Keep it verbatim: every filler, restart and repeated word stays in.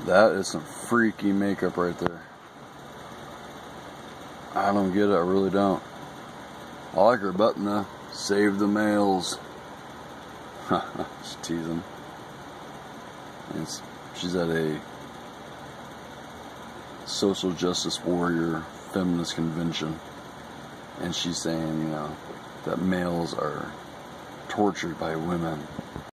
That is some freaky makeup right there. I don't get it, I really don't. I like her button though. Save the males. She's teasing. It's, she's at a social justice warrior feminist convention. And she's saying, you know, that males are tortured by women.